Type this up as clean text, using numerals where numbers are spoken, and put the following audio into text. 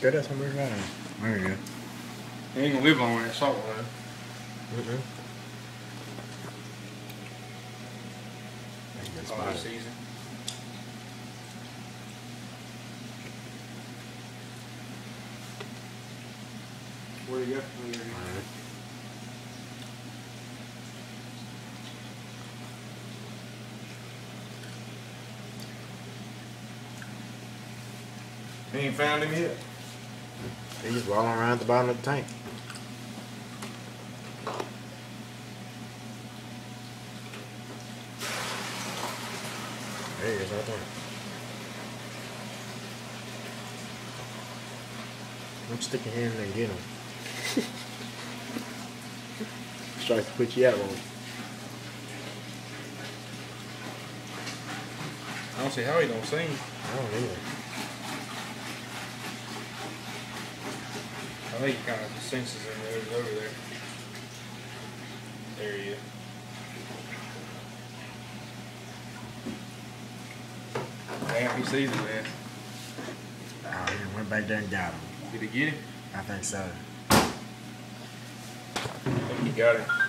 stir that somewhere right now. There you go. He ain't gonna live long on that salt line. All the season. Where you got? He ain't found him yet. He's rolling around at the bottom of the tank. There he is right there. Don't stick your hand in there and get him. Tries to put you out one. I don't see how he don't sing. I don't either. I think he kind of senses him over there. There he is. Damn, he sees it, man. Oh, he went back there and got him. Did he get him? I think so. I think he got him.